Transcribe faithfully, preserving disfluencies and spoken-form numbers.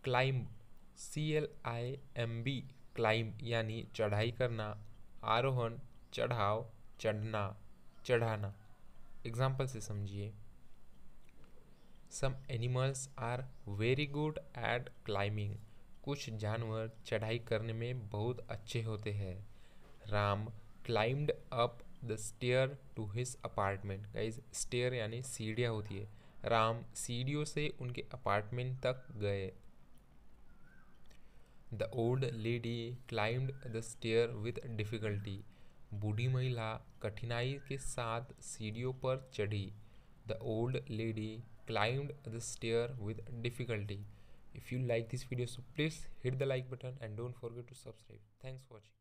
Climb, C L I M B, climb यानी चढ़ाई करना, आरोहण, चढ़ाव, चढ़ना, चढ़ाना। एग्जाम्पल से समझिए। Some animals are very good at climbing, कुछ जानवर चढ़ाई करने में बहुत अच्छे होते हैं। Ram climbed up the stair to his apartment. Guys stair यानी सीढ़ियाँ होती है, राम सीढ़ियों से उनके अपार्टमेंट तक गए। The old lady climbed the stair with difficulty, बूढ़ी महिला कठिनाई के साथ सीढ़ियों पर चढ़ी। The old lady climbed the stair with difficulty. If you like this video, so please hit the like button and don't forget to subscribe. Thanks for watching.